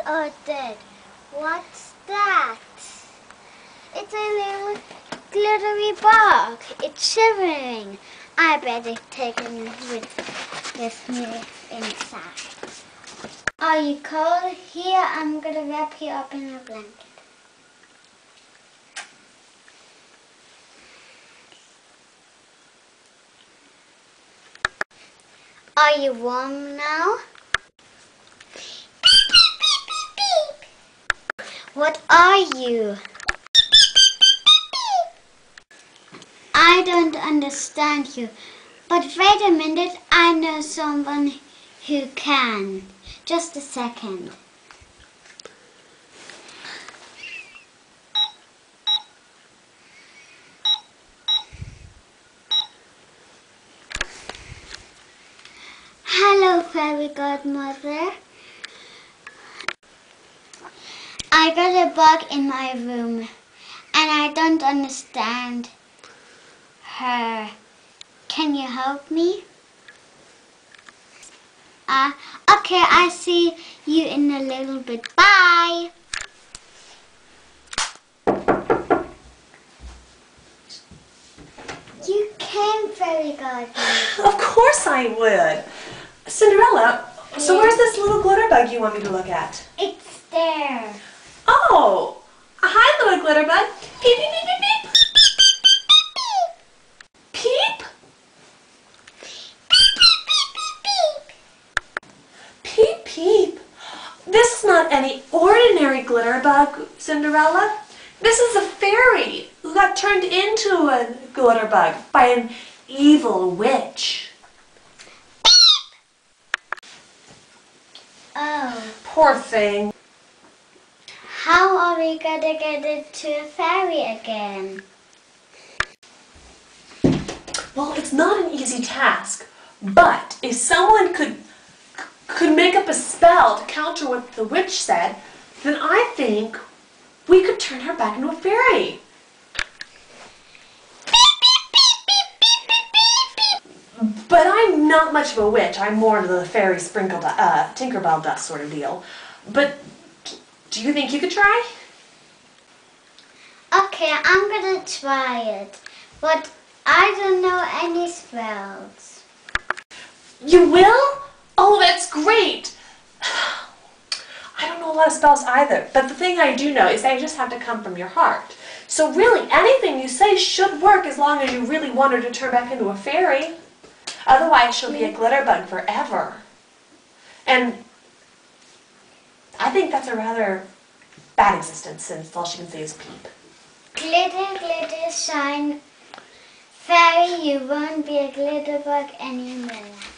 are dead. What's that? It's a little glittery bug. It's shivering. I better take it with me inside. Are you cold? Here, I'm gonna wrap you up in a blanket. Are you warm now? Beep, beep, beep, beep, beep. What are you? I don't understand you, but wait a minute, I know someone who can. Just a second. Hello, fairy godmother. I got a bug in my room and I don't understand her. Can you help me? Okay, I see you in a little bit. Bye. You came, fairy godmother. Of course I would. Cinderella, so where's this little glitter bug you want me to look at? It's there. Oh, hi little glitter bug. Peep, peep, peep, peep, peep. Peep? Peep, peep. This is not any ordinary glitter bug, Cinderella. This is a fairy who got turned into a glitter bug by an evil witch. Oh. Poor thing. How are we gonna get it to a fairy again? Well, it's not an easy task, but if someone could make up a spell to counter what the witch said, then I think we could turn her back into a fairy. But I'm not much of a witch. I'm more of the fairy Tinkerbell dust sort of deal. But do you think you could try? Okay, I'm gonna try it, but I don't know any spells. You will? Oh, that's great. I don't know a lot of spells either, but the thing I do know is they just have to come from your heart. So really, anything you say should work as long as you really want her to turn back into a fairy. Otherwise, she'll be a glitter bug forever. And I think that's a rather bad existence since all she can say is peep. Glitter, glitter, shine. Fairy, you won't be a glitter bug anymore.